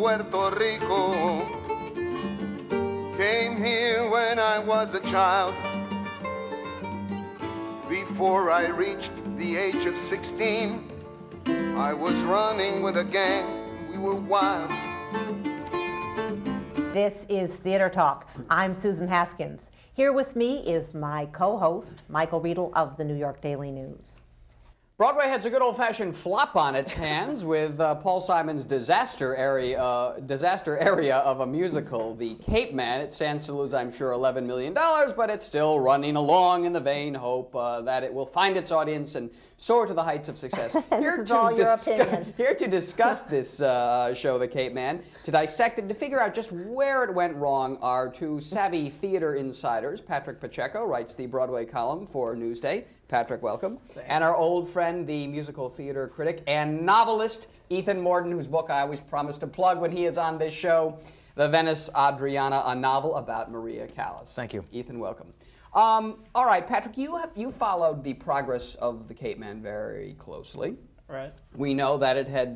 Puerto Rico. Came here when I was a child. Before I reached the age of 16, I was running with a gang. We were wild. This is Theater Talk. I'm Susan Haskins. Here with me is my co-host, Michael Riedel of the New York Daily News. Broadway has a good old-fashioned flop on its hands with Paul Simon's disaster area of a musical, The Capeman. It stands to lose, I'm sure, $11 million, but it's still running along in the vain hope that it will find its audience and soar to the heights of success. Here to discuss this show, The Capeman, to dissect it, to figure out just where it went wrong, are two savvy theater insiders. Patrick Pacheco writes the Broadway column for Newsday. Patrick, welcome. Thanks. And our old friend, the musical theater critic and novelist, Ethan Mordden, whose book I always promise to plug when he is on this show, The Venice Adriana, a novel about Maria Callas. Thank you. Ethan, welcome. All right, Patrick, you followed the progress of The Capeman very closely. Right. We know that it had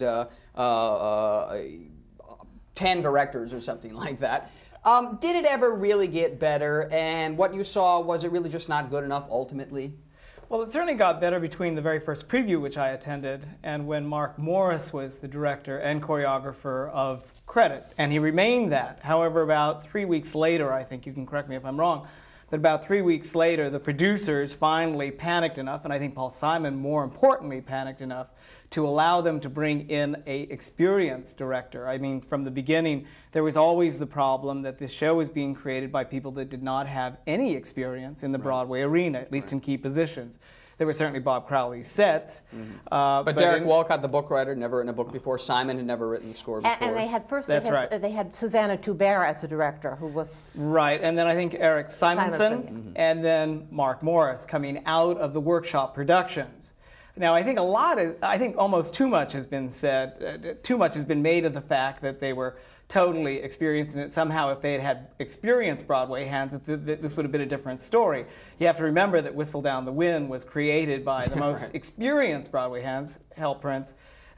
10 directors or something like that. Did it ever really get better? And what you saw, was it really just not good enough ultimately? Well, it certainly got better between the very first preview, which I attended, and when Mark Morris was the director and choreographer of Credit, and he remained that. However, about 3 weeks later, I think, you can correct me if I'm wrong, but about 3 weeks later, the producers finally panicked enough, and I think Paul Simon, more importantly, panicked enough to allow them to bring in an experienced director. I mean, from the beginning, there was always the problem that this show was being created by people that did not have any experience in the Broadway arena, at least in key positions. There were certainly Bob Crowley's sets. But Derek Walcott, the book writer, never written a book before. Simon had never written the score before. And they had they had Susanna Toubert as a director, who was... Right, and then I think Eric Simonson, and then Mark Morris coming out of the workshop productions. Now, I think almost too much has been said, too much has been made of the fact that they were totally experienced in it. Somehow, if they had had experienced Broadway hands, this would have been a different story. You have to remember that Whistle Down the Wind was created by the most experienced Broadway hands, Hal Prince,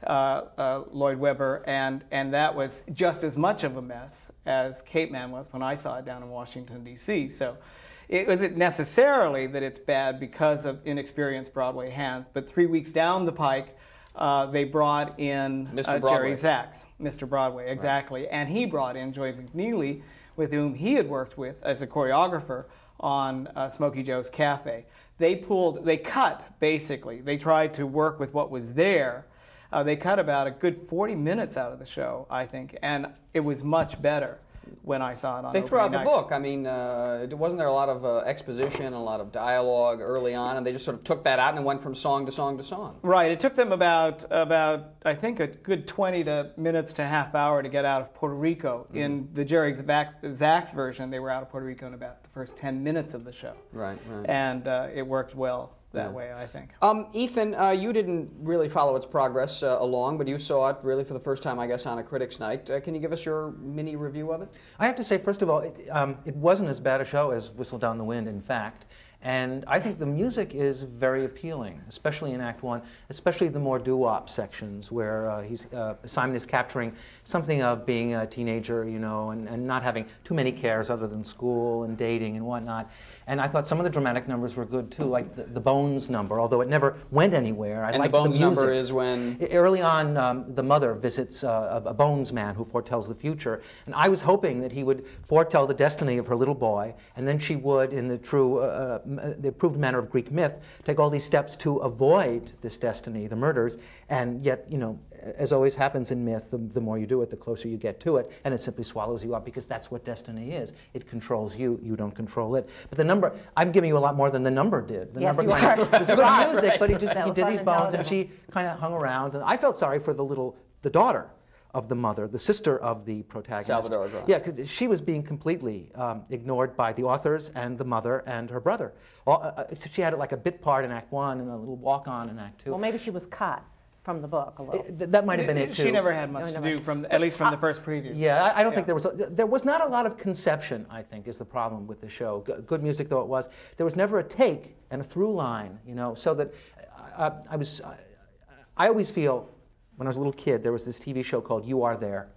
Lloyd Webber, and that was just as much of a mess as Capeman was when I saw it down in Washington, D.C. So it wasn't necessarily that it's bad because of inexperienced Broadway hands, but 3 weeks down the pike, they brought in Jerry Zaks, Mr. Broadway, exactly. Right. And he brought in Joy McNeely, with whom he had worked with as a choreographer on Smokey Joe's Cafe. They cut, basically. They tried to work with what was there. They cut about a good 40 minutes out of the show, I think, and it was much better when I saw it on They threw out the night. book. I mean, wasn't there a lot of exposition, a lot of dialogue early on, and they just sort of took that out and went from song to song to song? Right. It took them about I think, a good 20 minutes to half hour to get out of Puerto Rico. In the Jerry Zaks version, they were out of Puerto Rico in about the first 10 minutes of the show. Right, right. And it worked well that way, I think. Ethan, you didn't really follow its progress along, but you saw it really for the first time, I guess, on a Critics' Night. Can you give us your mini review of it? I have to say, first of all, it wasn't as bad a show as Whistle Down the Wind, in fact. And I think the music is very appealing, especially in Act One, especially the more doo-wop sections where Simon is capturing something of being a teenager, you know, and not having too many cares other than school and dating and whatnot. And I thought some of the dramatic numbers were good too, like the Bones number, although it never went anywhere. And the Bones number is when? Early on, the mother visits a Bones man who foretells the future. And I was hoping that he would foretell the destiny of her little boy, and then she would, in the true, the approved manner of Greek myth, take all these steps to avoid this destiny, the murders, and yet, you know, as always happens in myth, the more you do it, the closer you get to it, and it simply swallows you up because that's what destiny is. It controls you, you don't control it. But the number, I'm giving you a lot more than the number did. The number kind of, it was good music, but he did these bones, and she kind of hung around. And I felt sorry for the daughter of the mother, the sister of the protagonist. Salvador Grant. Yeah, because she was being completely ignored by the authors and the mother and her brother. So she had like a bit part in Act One and a little walk-on in Act Two. Well, maybe she was cut from the book a little. That might have been it too. She never had much to do, at least from the first preview. Yeah, I don't think there was not a lot of conception, I think, is the problem with the show. Good music though it was, there was never a take and a through line, you know, so that I always feel, when I was a little kid, there was this TV show called You Are There.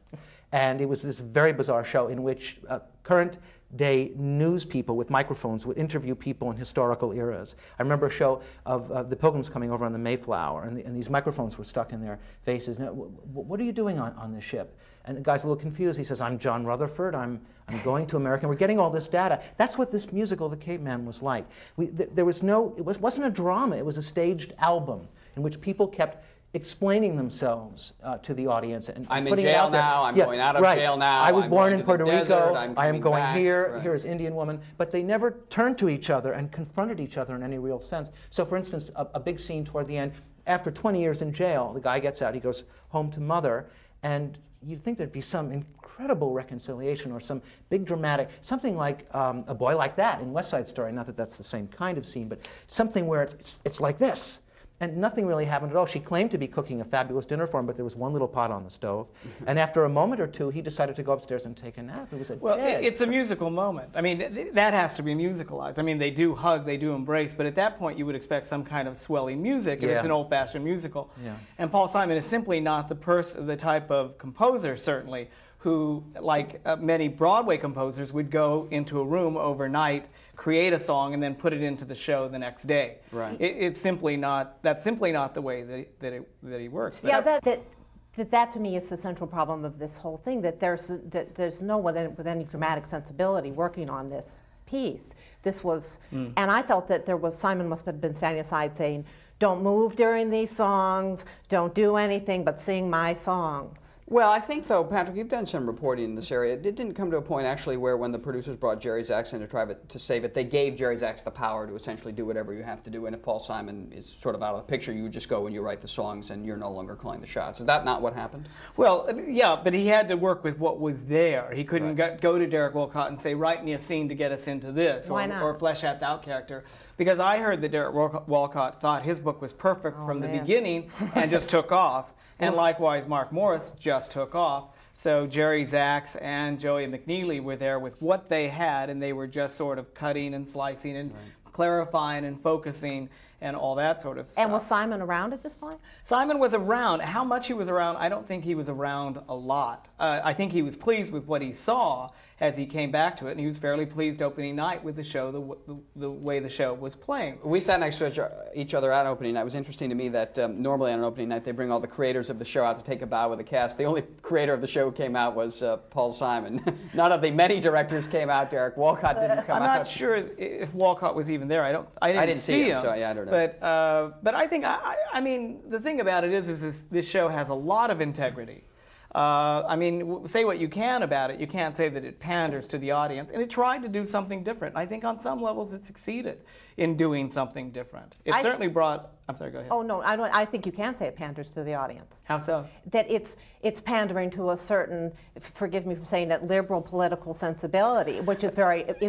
And it was this very bizarre show in which current-day news people with microphones would interview people in historical eras. I remember a show of the Pilgrims coming over on the Mayflower, and these microphones were stuck in their faces. Now, what are you doing on this ship? And the guy's a little confused. He says, I'm John Rutherford. I'm going to America. And we're getting all this data. That's what this musical, The Capeman, was like. It wasn't a drama. It was a staged album in which people kept explaining themselves to the audience. And I'm in putting it jail out there. now. I'm Yeah, going out of right. jail now. I was I'm born going in to Puerto the Rico. desert. I am going back. here. Right. Here is Indian woman. But they never turned to each other and confronted each other in any real sense. So, for instance, a big scene toward the end, after 20 years in jail, the guy gets out. He goes home to mother. And you'd think there'd be some incredible reconciliation or some big dramatic, something like A Boy Like That in West Side Story. Not that that's the same kind of scene, but something where it's like this. And nothing really happened at all. She claimed to be cooking a fabulous dinner for him, but there was one little pot on the stove. And after a moment or two, he decided to go upstairs and take a nap. It was it's a musical moment. I mean, that has to be musicalized. I mean, they do hug, they do embrace, but at that point, you would expect some kind of swelling music if it's an old-fashioned musical. Yeah. And Paul Simon is simply not the type of composer, certainly, who, like many Broadway composers, would go into a room overnight, create a song, and then put it into the show the next day. Right. It's simply not. That's simply not the way that he works. But Yeah, that to me is the central problem of this whole thing. That there's no one with any dramatic sensibility working on this piece. This was, and I felt that Simon must have been standing aside saying, "Don't move during these songs. Don't do anything but sing my songs." Well, I think, though, Patrick, you've done some reporting in this area. It didn't come to a point, actually, where when the producers brought Jerry Zaks in to try to save it, they gave Jerry Zaks the power to essentially do whatever you have to do. And if Paul Simon is sort of out of the picture, you just go and you write the songs and you're no longer calling the shots. Is that not what happened? Well, yeah, but he had to work with what was there. He couldn't go to Derek Walcott and say, write me a scene to get us into this, or flesh out that character. Because I heard that Derek Walcott thought his book was perfect from the beginning and just took off. And likewise, Mark Morris just took off. So Jerry Zaks and Joey McNeely were there with what they had, and they were just sort of cutting and slicing and clarifying and focusing and all that sort of stuff. And was Simon around at this point? Simon was around. How much he was around, I don't think he was around a lot. I think he was pleased with what he saw as he came back to it, and he was fairly pleased opening night with the show, the way the show was playing. We sat next to each other at opening night. It was interesting to me that normally on an opening night they bring all the creators of the show out to take a bow with the cast. The only creator of the show who came out was Paul Simon. None of the many directors came out. Derek Walcott didn't come out. I'm not sure if Walcott was even there. I didn't see him. So yeah, I don't know. But I think I mean the thing about it is this show has a lot of integrity. I mean, say what you can about it. You can't say that it panders to the audience. And it tried to do something different. I think on some levels it succeeded in doing something different. It certainly brought... I'm sorry, go ahead. Oh, no, I think you can say it panders to the audience. How so? That it's pandering to a certain, forgive me for saying that, liberal political sensibility, which is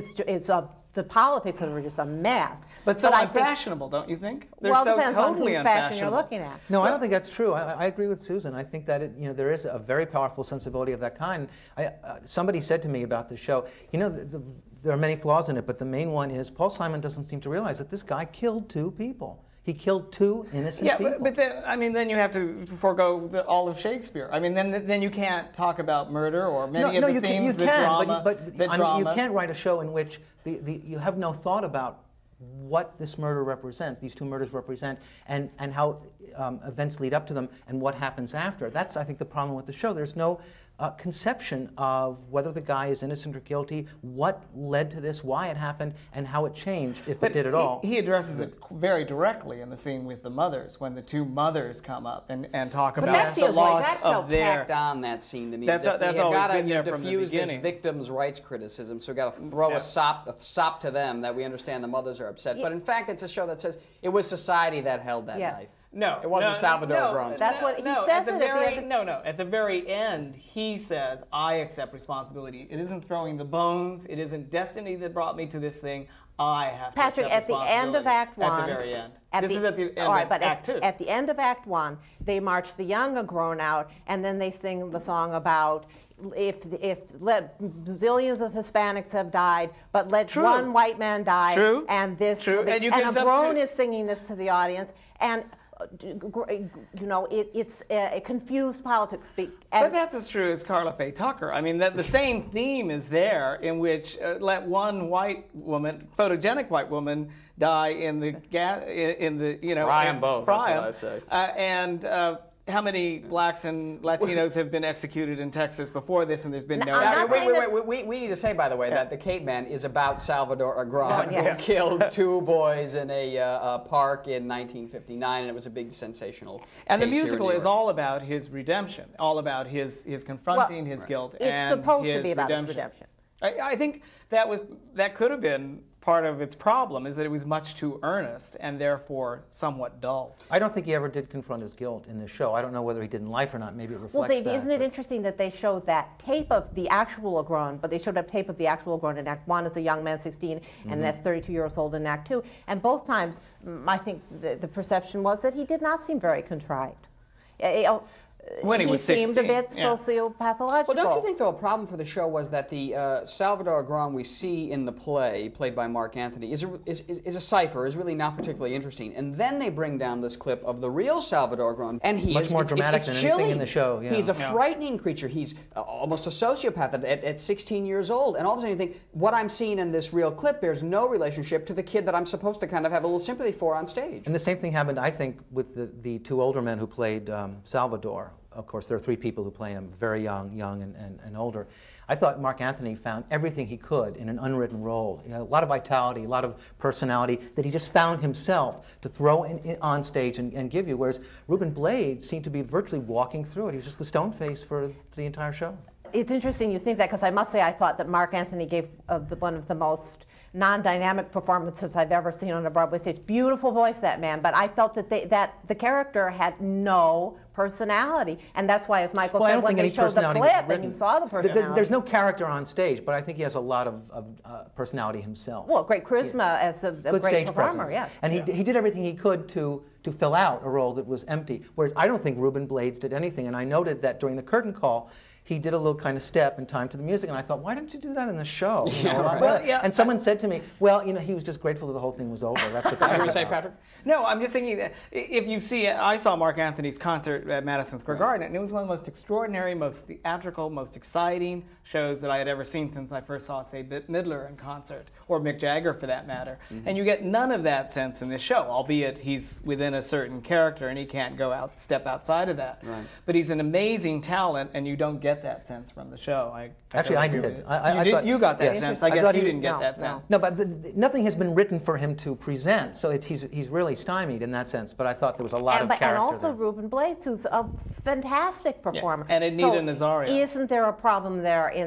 the politics are just a mess. But so unfashionable, don't you think? They're well, it so depends totally on whose fashion you're looking at. No, I don't think that's true. I agree with Susan. I think that there is a very powerful sensibility of that kind. Somebody said to me about the show, there are many flaws in it, but the main one is Paul Simon doesn't seem to realize that this guy killed 2 people. He killed 2 innocent people. But then you have to forego all of Shakespeare. I mean, then you can't talk about murder or many of the themes, the drama. But you can't write a show in which you have no thought about what this murder represents, these 2 murders represent, and how events lead up to them and what happens after. That's, I think, the problem with the show. There's no conception of whether the guy is innocent or guilty, what led to this, why it happened, and how it changed, if it did at all. He addresses it very directly in the scene with the mothers, when the 2 mothers come up and talk about the loss of their... tacked on, that scene to me. That's always been there from the diffuse beginning. this victims' rights criticism, so we've got to throw a sop to them that we understand the mothers are upset. But in fact, it's a show that says it was society that held that knife. No, it wasn't Salvador Grones. That's what he says at the end. No, at the very end, he says, I accept responsibility. It isn't throwing the bones. It isn't destiny that brought me to this thing. I have to Patrick, accept responsibility. at the end of Act 1. At the very end. This is at the end of Act 2. At the end of Act 1, they march the young and grown out, and then they sing the song about if zillions of Hispanics have died, but let one white man die, and this, and a grown is singing this to the audience, and you know, it's a confused politics. But that's as true as Carla Faye Tucker. I mean, the same theme is there, in which let one white woman, photogenic white woman, die in the you know, fry them both. Fry that's them. what I say. How many blacks and Latinos have been executed in Texas before this, and there's been no Wait, we need to say, by the way, that the Capeman is about Salvador Agron, who killed 2 boys in a park in 1959, and it was a big sensational And the case here in musical New is York. all about his redemption, all about his confronting his guilt It's and supposed to his be about his redemption. redemption. I think that could have been part of its problem, is that it was much too earnest and therefore somewhat dull. I don't think he ever did confront his guilt in this show. I don't know whether he did in life or not. Maybe it reflects Well, that. isn't it interesting that they showed that tape of the actual Agron, but they showed a tape of the actual Agron in Act 1 as a young man, 16, and as 32 years old in Act 2. And both times, I think the perception was that he did not seem very contrite. When he was 16, seemed a bit yeah. sociopathological. Well, don't you think, though, a problem for the show was that the Salvador Agron we see in the play, played by Mark Anthony, is a cipher, is really not particularly interesting. And then they bring down this clip of the real Salvador Agron, and he Much is more dramatic than anything chilling. in the show. Yeah. He's a frightening creature. He's almost a sociopath at 16 years old. And all of a sudden you think, what I'm seeing in this real clip bears no relationship to the kid that I'm supposed to kind of have a little sympathy for on stage. And the same thing happened, I think, with the 2 older men who played Salvador. Of course, there are 3 people who play him, very young, and older. I thought Mark Anthony found everything he could in an unwritten role. You know, a lot of vitality, a lot of personality that he just found himself to throw on stage and give you, whereas Ruben Blades seemed to be virtually walking through it. He was just the stone face for the entire show. It's interesting you think that, because I must say I thought that Mark Anthony gave one of the most non-dynamic performances I've ever seen on a Broadway stage. Beautiful voice, that man, but I felt that the character had no personality, and that's why, as Michael said, when they showed the clip and you saw the personality. There's no character on stage, but I think he has a lot of personality himself. Well, great charisma as a Good great stage performer, presence. yes. And he did everything he could to fill out a role that was empty, whereas I don't think Ruben Blades did anything, and I noted that during the curtain call, he did a little kind of step in time to the music, and I thought, why didn't you do that in the show? You know, right. Well, yeah. And someone said to me, well, you know, he was just grateful that the whole thing was over. That's what What were you going to say, about. Patrick? No, I'm just thinking that if you see, I saw Mark Anthony's concert at Madison Square Garden, and it was one of the most extraordinary, most theatrical, most exciting shows that I had ever seen since I first saw, say, Bette Midler in concert, or Mick Jagger for that matter. And you get none of that sense in this show, albeit he's within a certain character and he can't step outside of that. Right. But he's an amazing talent, and you don't get that sense from the show. Actually, I totally agree did. with I you. thought- You got that yes. sense. I I guess thought you he- didn't get no, that no. sense. No, but nothing has been written for him to present, so he's really stymied in that sense. But I thought there was a lot of character And also there. Ruben Blades, who's a fantastic performer. And Anita Nazario. Isn't there a problem there in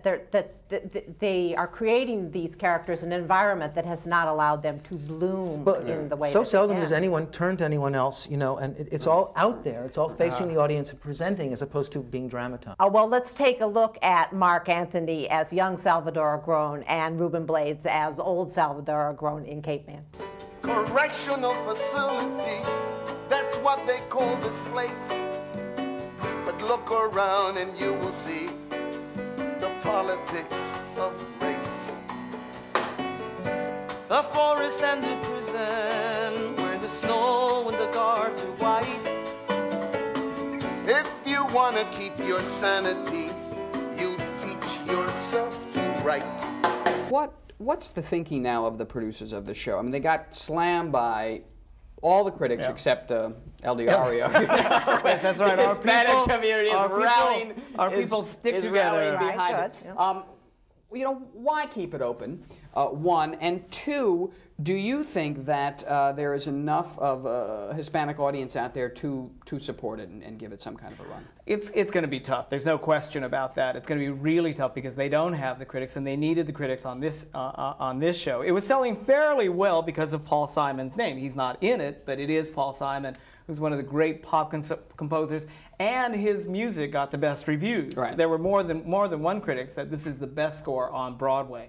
that they are creating these characters in an environment that has not allowed them to bloom in the way so that they seldom can? does anyone turn to anyone else, you know, and it's all out there. It's all facing the audience and presenting as opposed to being dramatized. Well, let's take a look at Mark Anthony as young Salvador Agron and Ruben Blades as old Salvador Agron in Capeman. Correctional facility, that's what they call this place. But look around and you will see the politics of race. The forest and the prison, where the snow and the guards are white. If you want to keep your sanity, you teach yourself to write. What's the thinking now of the producers of the show? I mean, they got slammed by all the critics except El Diario. Yes, that's right. The Hispanic community is rallying. Our people stick is together. rallying Right, behind good, it. yeah. You know, why keep it open? One, and two, do you think that there is enough of a Hispanic audience out there to support it and give it some kind of a run? It's going to be tough. There's no question about that. It's going to be really tough because they don't have the critics, and they needed the critics on this show. It was selling fairly well because of Paul Simon's name. He's not in it, but it is Paul Simon, who's one of the great pop composers, and his music got the best reviews. Right. There were more than one critic said this is the best score on Broadway.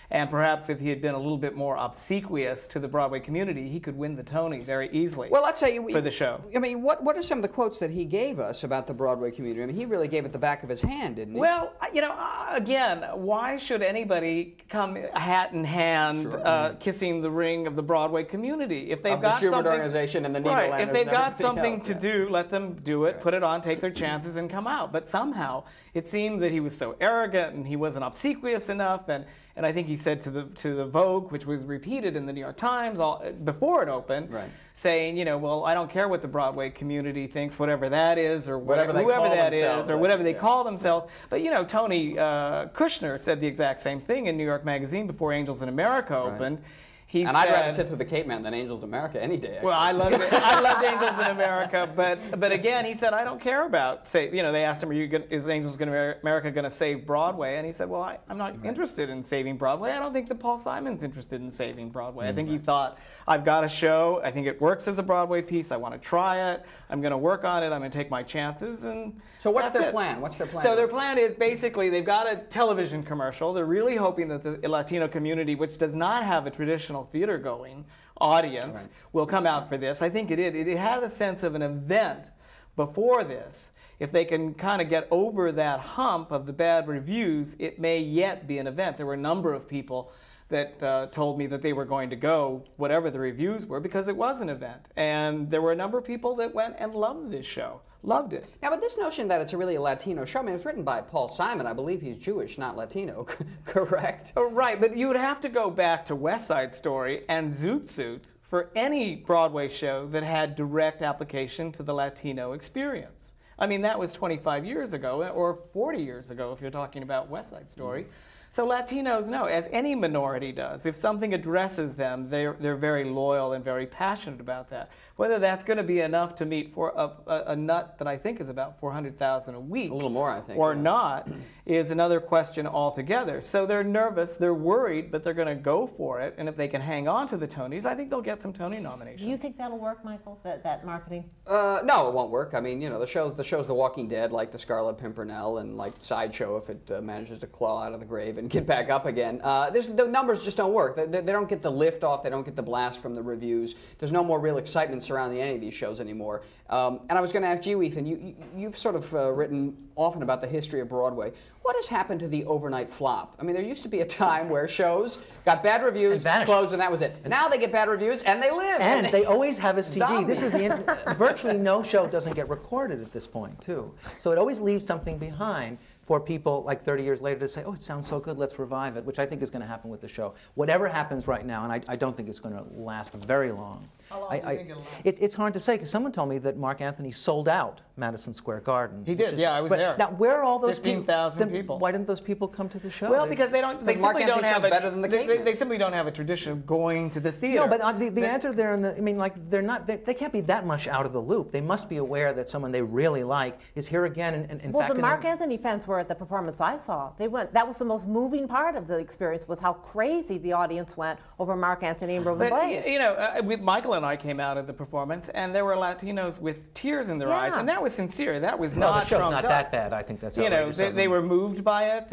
And perhaps if he had been a little bit more obsequious to the Broadway community, he could win the Tony very easily. Well, let's say for the show. I mean, what are some of the quotes that he gave us about the Broadway community? I mean, he really gave it the back of his hand, didn't he? Well, you know, again, why should anybody come hat in hand kissing the ring of the Broadway community? If they've of got the Schubert something, organization and the Nino right, Landers if they've and got everything something else, to do, let them do it, put it on, take their chances, and come out. But somehow it seemed that he was so arrogant and he wasn't obsequious enough, and I think he said to the Vogue, which was repeated in the New York Times before it opened, saying, you know, well, I don't care what the Broadway community thinks, whatever that is, or whoever that is, or whatever they call themselves. But you know, Tony Kushner said the exact same thing in New York Magazine before Angels in America opened. He and said, I'd rather sit through the Capeman than Angels in America any day. Actually. Well, I loved it. I loved Angels in America, but again, he said, I don't care about you know, they asked him, is Angels in America going to save Broadway? And he said, well, I'm not interested in saving Broadway. I don't think that Paul Simon's interested in saving Broadway. I think he thought, I've got a show. I think it works as a Broadway piece. I want to try it. I'm going to work on it. I'm going to take my chances. And so what's their plan? What's their plan? So their plan is basically they've got a television commercial. They're really hoping that the Latino community, which does not have a traditional theater going audience, will come out for this. I think it had a sense of an event before this. If they can kind of get over that hump of the bad reviews, it may yet be an event. There were a number of people that told me that they were going to go, whatever the reviews were, because it was an event. And there were a number of people that went and loved this show. Loved it. Now, but this notion that it's really a Latino show, I mean, it was written by Paul Simon. I believe he's Jewish, not Latino, correct? Oh, right, but you would have to go back to West Side Story and Zoot Suit for any Broadway show that had direct application to the Latino experience. I mean, that was 25 years ago, or 40 years ago if you're talking about West Side Story. So Latinos know, as any minority does, if something addresses them, they're very loyal and very passionate about that. Whether that's going to be enough to meet for a nut that I think is about $400,000 a week, a little more, I think, or not, is another question altogether. So they're nervous, they're worried, but they're going to go for it. And if they can hang on to the Tonys, I think they'll get some Tony nominations. Do you think that'll work, Michael? That marketing? No, it won't work. I mean, you know, the show's The Walking Dead, like the Scarlet Pimpernel, and like Sideshow if it manages to claw out of the grave and get back up again. The numbers just don't work. They don't get the lift off. They don't get the blast from the reviews. There's no more real excitement surrounding any of these shows anymore. And I was going to ask you, Ethan, you've sort of written often about the history of Broadway. What has happened to the overnight flop? I mean, there used to be a time where shows got bad reviews, closed, and that was it. Now they get bad reviews, and they live. And they always have a CD. Zombies. This is virtually no show doesn't get recorded at this point, too. So it always leaves something behind for people like 30 years later to say, oh, it sounds so good, let's revive it, which I think is going to happen with the show. Whatever happens right now, and I don't think it's going to last very long. How long do you think it'll last? It's hard to say, because someone told me that Mark Anthony sold out Madison Square Garden. He did, yeah, I was there. Now, where are all those 15,000 people. Why didn't those people come to the show? Well, because they simply don't have better than the they simply don't have a tradition of going to the theater. No, but the answer there, I mean, like, they can't be that much out of the loop. They must be aware that someone they really like is here again. And in fact, the Mark Anthony fans were at the performance I saw. They went. That was the most moving part of the experience, was how crazy the audience went over Mark Anthony and Ruben Blades. You know, Michael and I came out of the performance, and there were Latinos with tears in their eyes, and that was sincere. That was not the show's trumped not up. that bad. I think that's you know, they were moved by it.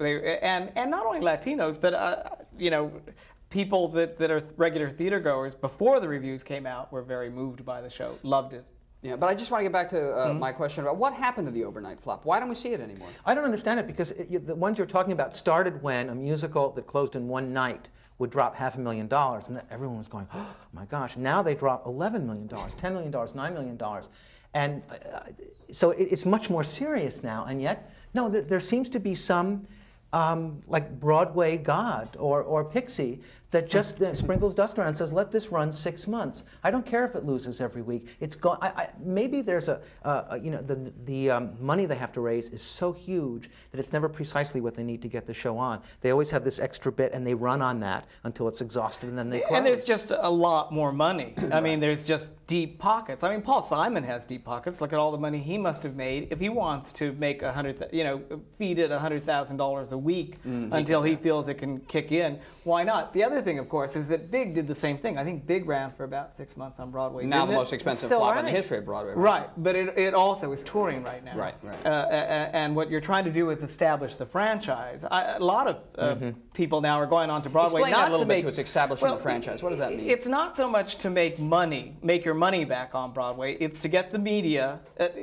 And not only Latinos, but you know, people that are regular theater goers before the reviews came out were very moved by the show, loved it. Yeah, but I just want to get back to my question about what happened to the overnight flop. Why don't we see it anymore? I don't understand it, because the ones you're talking about started when a musical that closed in one night would drop $500,000, and everyone was going, oh my gosh. Now they drop $11 million, $10 million, $9 million. And so it's much more serious now, and yet, no, there seems to be some like Broadway god or pixie that just sprinkles dust around and says, let this run 6 months. I don't care if it loses every week. It's gone. Maybe there's you know, the money they have to raise is so huge that it's never precisely what they need to get the show on. They always have this extra bit, and they run on that until it's exhausted, and then they close. And there's just a lot more money. I mean, there's just deep pockets. I mean, Paul Simon has deep pockets. Look at all the money he must have made. If he wants to make feed it $100,000 a week until he feels it can kick in, why not? The other other thing, of course, is that Big did the same thing. I think Big ran for about 6 months on Broadway. Now the didn't most it? expensive Still flop in the running. history of Broadway. Right, but it also is touring right now. Right, right. And what you're trying to do is establish the franchise. A lot of people now are going on to Broadway Explain not that a little to bit make, to us, establishing well, the franchise. What does that mean? It's not so much to make your money back on Broadway. It's to get the media,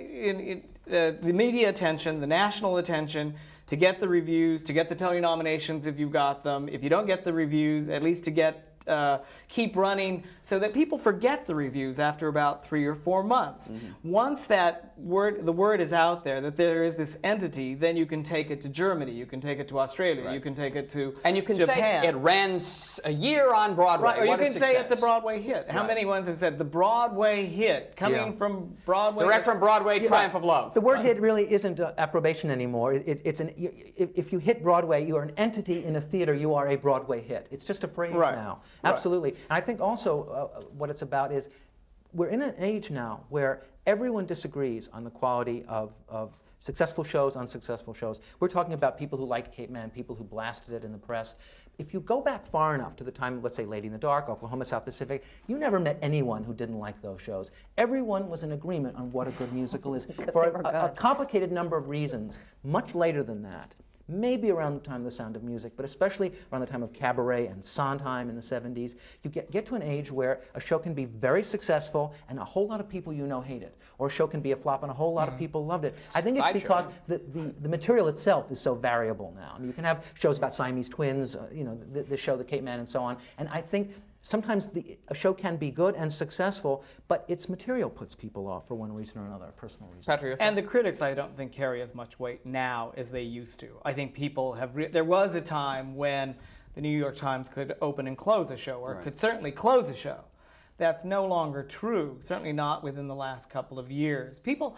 the media attention, the national attention, to get the reviews, to get the Tony nominations if you've got them. If you don't get the reviews, at least to get keep running so that people forget the reviews after about 3 or 4 months. Once the word is out there that there is this entity, then you can take it to Germany, you can take it to Australia, you can take it to and you can Japan. say it ran a year on Broadway. Right, or what you a can say it's a Broadway hit. How Right. many ones have said the Broadway hit coming from Broadway? Direct from Broadway, Triumph of Love. The word hit really isn't approbation anymore. If you hit Broadway, you are an entity in a theater, you are a Broadway hit. It's just a phrase now. Absolutely. And I think also what it's about is we're in an age now where everyone disagrees on the quality of successful shows, unsuccessful shows. We're talking about people who liked Capeman, people who blasted it in the press. If you go back far enough to the time of, let's say, Lady in the Dark, Oklahoma South Pacific, you never met anyone who didn't like those shows. Everyone was in agreement on what a good musical is for a complicated number of reasons. Much later than that, maybe around the time of The Sound of Music, but especially around the time of Cabaret and Sondheim in the 70s, you get to an age where a show can be very successful and a whole lot of people you know hate it. Or a show can be a flop and a whole lot of people loved it. I think it's because the material itself is so variable now. I mean, you can have shows about Siamese twins, the show, The Capeman, and so on. And I think sometimes a show can be good and successful, but its material puts people off for one reason or another, a personal reason. Patrick, and the critics, I don't think, carry as much weight now as they used to. I think people have... there was a time when the New York Times could open and close a show, or could certainly close a show. That's no longer true, certainly not within the last couple of years. People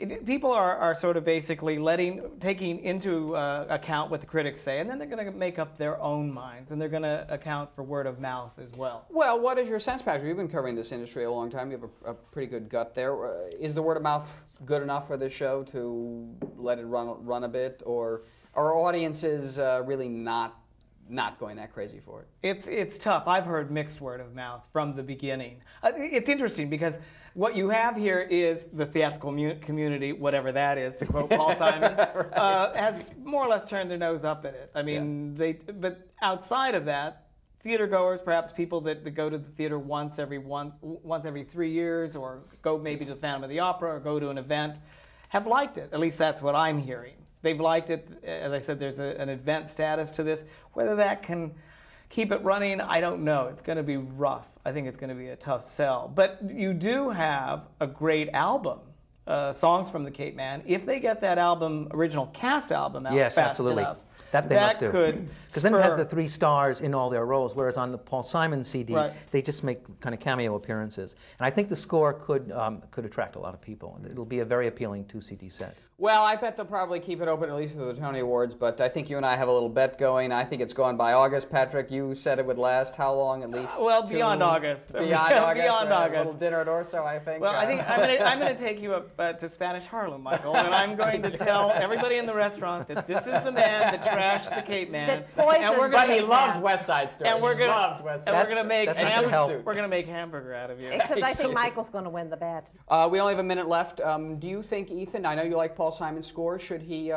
are sort of basically taking into account what the critics say, and then they're going to make up their own minds, and they're going to account for word of mouth as well. Well, what is your sense, Patrick? You've been covering this industry a long time. You have a pretty good gut there. Is the word of mouth good enough for this show to let it run a bit, or are audiences really not going that crazy for it? It's tough. I've heard mixed word of mouth from the beginning. It's interesting because what you have here is the theatrical community, whatever that is, to quote Paul Simon, has more or less turned their nose up at it. I mean, but outside of that, theater goers, perhaps people that go to the theater once every 3 years, or go maybe to the Phantom of the Opera, or go to an event, have liked it. At least that's what I'm hearing. They've liked it. As I said, there's an event status to this. Whether that can keep it running, I don't know. It's going to be rough. I think it's going to be a tough sell. But you do have a great album, Songs from the Capeman. If they get that album, original cast album out fast enough, that they must do. Could because then it has the 3 stars in all their roles, whereas on the Paul Simon CD, they just make kind of cameo appearances. And I think the score could attract a lot of people. It'll be a very appealing 2-CD set. Well, I bet they'll probably keep it open at least for the Tony Awards, but I think you and I have a little bet going. I think it's gone by August. Patrick, you said it would last how long at least? Well, beyond August. Beyond August? Beyond August. A little dinner at Orso, I think. Well, I think I'm going to take you up to Spanish Harlem, Michael, and I'm going to tell everybody in the restaurant that this is the man that trashed the Capeman. But he loves West Side Story. And we're going to make make hamburger out of you. Except I think Michael's going to win the bet. We only have a minute left. Do you think, Ethan, I know you like Paul Simon's score, should he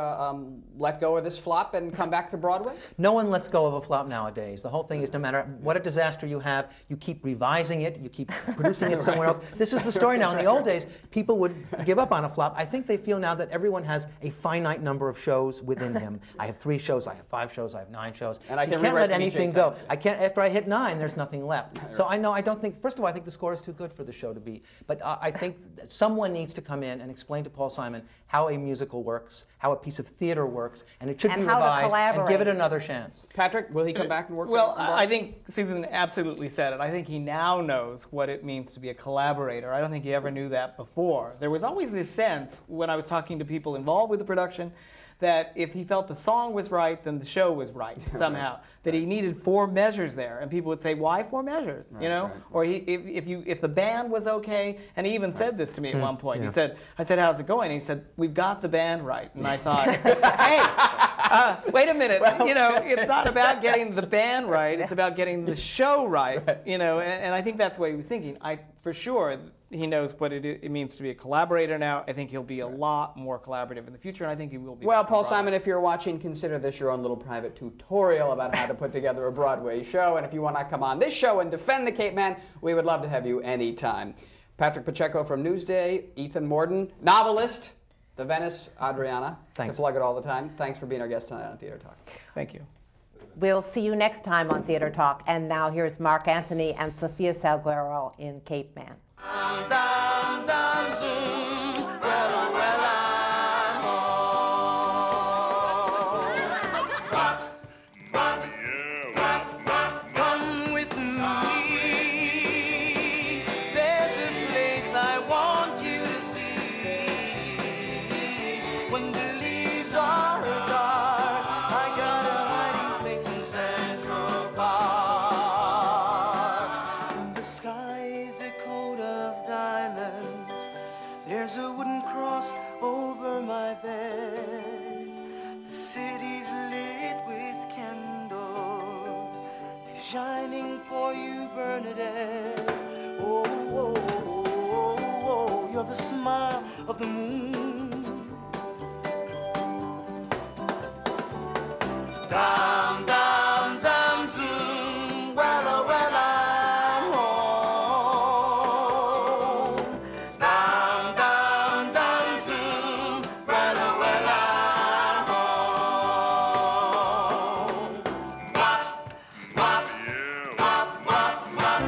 let go of this flop and come back to Broadway? No one lets go of a flop nowadays. The whole thing is no matter what a disaster you have, you keep revising it, you keep producing it somewhere else. This is the story now. In the old days, people would give up on a flop. I think they feel now that everyone has a finite number of shows within him. I have 3 shows, I have 5 shows, I have 9 shows. And I can't let anything go. I can't, after I hit 9, there's nothing left. So I don't think, first of all, I think the score is too good for the show to be. But I think that someone needs to come in and explain to Paul Simon how a musical works, how a piece of theater works, and it should be revised, and give it another chance. Patrick, will he come back and work? Well, I think Susan absolutely said it. I think he now knows what it means to be a collaborator. I don't think he ever knew that before. There was always this sense when I was talking to people involved with the production that if he felt the song was right, then the show was right somehow. That he needed 4 measures there, and people would say, "Why 4 measures?" Or if the band was okay, and he even said this to me at one point. He said, "I said, how's it going?" And he said, "We've got the band right." And I thought, hey, Wait a minute. You know, it's not about getting the band right. It's about getting the show right. You know, and I think that's what he was thinking. For sure, he knows what it means to be a collaborator now. I think he'll be a lot more collaborative in the future, and I think he will be. Well, Paul Simon, if you're watching, consider this your own little private tutorial about how to put together a Broadway show. And if you want to come on this show and defend the Capeman, we would love to have you anytime. Patrick Pacheco from Newsday, Ethan Mordden, novelist, the Venice Adriana. Thanks. To plug it all the time. Thanks for being our guest tonight on Theater Talk. Thank you. We'll see you next time on Theater Talk. And now here's Mark Anthony and Sofia Salguero in Capeman. Down, down, zoom, well, well, I'm home. Come with me. There's a place I want you to see. When the leaves are dark, I got a hiding place in Central Park. And the sky is a coat of diamonds. There's a wooden cross over my bed. The city's lit with candles, shining for you, Bernadette. Oh, oh, oh, oh, oh, you're the smile of the moon. Down, down, down, zoom, well, well, I'm home. Down, down, down, zoom, well, well, I'm home. Bop, bop, bop, bop, bop.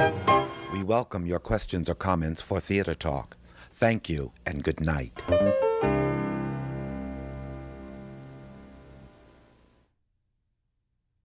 We welcome your questions or comments for Theater Talk. Thank you and good night.